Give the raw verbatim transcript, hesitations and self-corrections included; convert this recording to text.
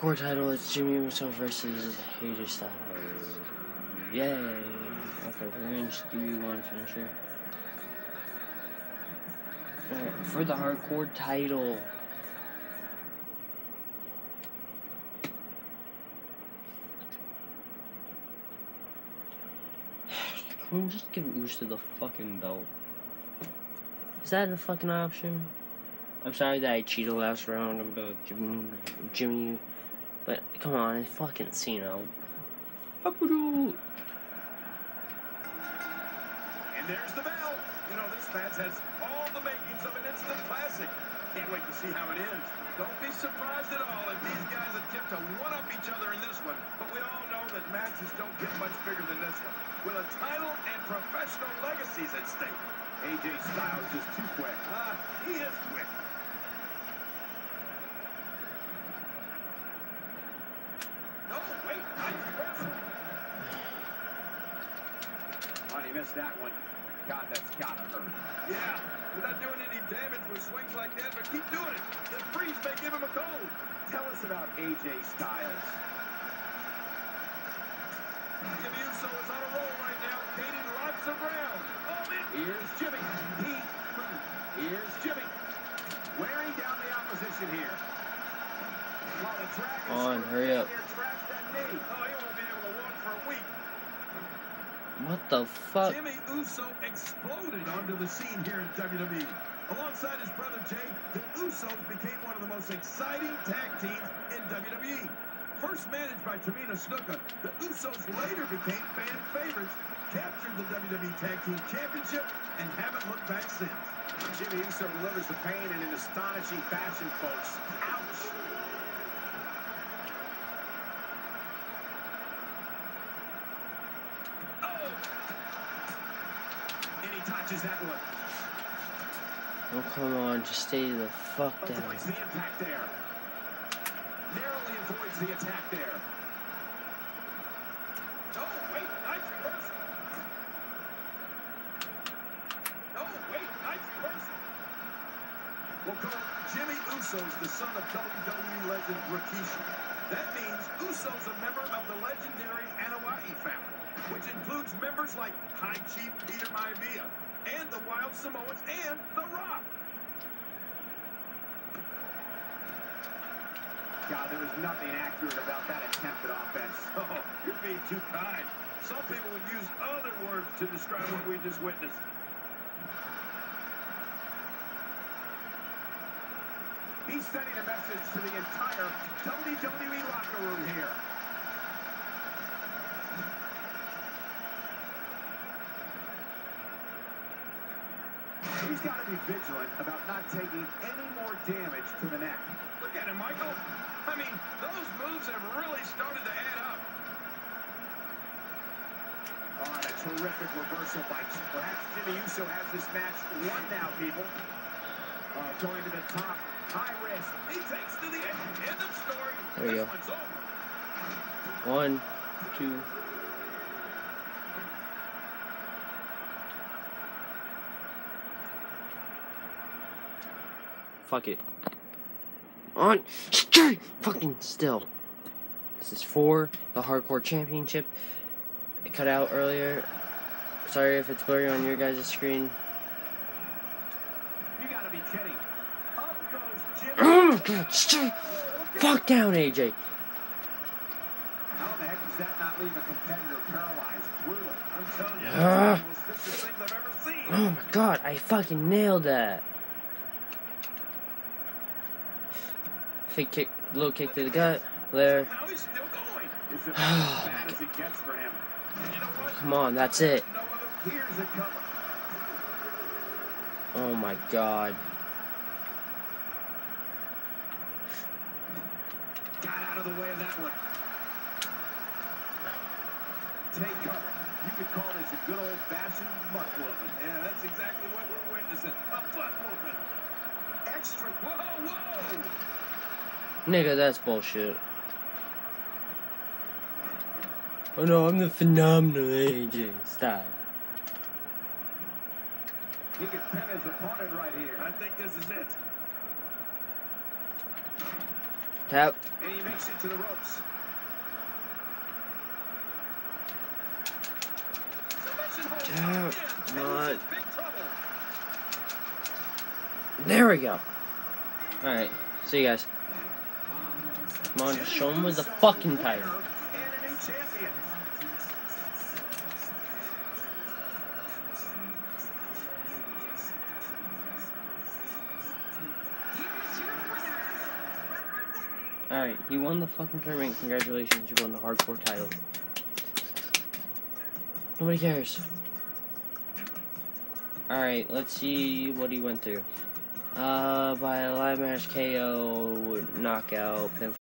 hardcore title is Jimmy Uso versus A J Styles. Yay! Okay, we're gonna just do one finisher. Alright, for the hardcore title. Can we just give Uso the fucking belt? Is that a fucking option? I'm sorry that I cheated last round about Jimmy, Jimmy, but come on, it's fucking Cena. And there's the bell. You know, this match has all the makings of an instant classic. Can't wait to see how it ends. Don't be surprised at all if these guys attempt to one-up each other in this one. But we all know that matches don't get much bigger than this one, with a title and professional legacies at stake. A J Styles just too quick. Ah, he is quick. No, wait, nice reversal. Oh, he missed that one. God, that's gotta hurt. Yeah, we're not doing any damage with swings like that, but keep doing it. The freeze may give him a cold. Tell us about A J Styles. Jimmy Uso is on a roll right now, gaining lots of ground. Oh, man. Here's Jimmy. He, here's Jimmy. Wearing down the opposition here. While the Dragon on, hurry up. Trashed that knee. Oh, he won't be able to walk for a week. What the fuck? Jimmy Uso exploded onto the scene here in W W E. Alongside his brother Jay, the Usos became one of the most exciting tag teams in W W E. First managed by Tamina Snuka, the Usos later became fan favorites, captured the W W E Tag Team Championship, and haven't looked back since. Jimmy Uso delivers the pain in an astonishing fashion, folks. Ouch! Oh! And he touches that one. Oh, come on, just stay the fuck down. Avoids the impact there. Narrowly avoids the attack there. Oh, wait, nice reversal. Oh, wait, nice reversal. We'll call Jimmy Uso's the son of W W E legend Rikishi. That means Uso's a member of the legendary Anoa'i family, which includes members like High Chief Peter Maivia, and the Wild Samoans, and The Rock. God, there is nothing accurate about that attempted offense. Oh, you're being too kind. Some people would use other words to describe what we just witnessed. He's sending a message to the entire W W E locker room here. He's got to be vigilant about not taking any more damage to the neck. Look at him, Michael. I mean, those moves have really started to add up. Oh, and a terrific reversal by perhaps Jimmy Uso has this match won now, people. Uh, going to the top, high risk. He takes to the end. End of story. There you this go. one's over. One, two. Fuck it. On. Stay fucking still. This is for the Hardcore Championship. I cut out earlier. Sorry if it's blurry on your guys' screen. You gotta be kidding. Up goes Jimmy. Oh my god, stay. Fuck down, A J. How the heck does that not leave a competitor paralyzed? Brutal. I'm telling you, Ah. that's one of the most vicious things I've ever seen. Oh my god, I fucking nailed that. Fake kick, low kick to the gut. There. Now he's still going. Is it as bad as it gets for him? And you know what? Come on, that's it. No other. Here's it coming. Oh my god. Got out of the way of that one. Take cover. You could call this a good old-fashioned butt whooping. Yeah, that's exactly what we're witnessing. A butt whooping. Extra. Whoa, whoa. Nigga, that's bullshit. Oh no, I'm the phenomenal A J. Stop. He could pin his opponent right here. I think this is it. Tap. And he makes it to the ropes. Tap. Come on. There we go. Alright. See you guys. Come on, just show him with the fucking title. Alright, you won the fucking tournament. Congratulations, you won the hardcore title. Nobody cares. Alright, let's see what he went through. Uh, by a live match K O, knockout, pinfall.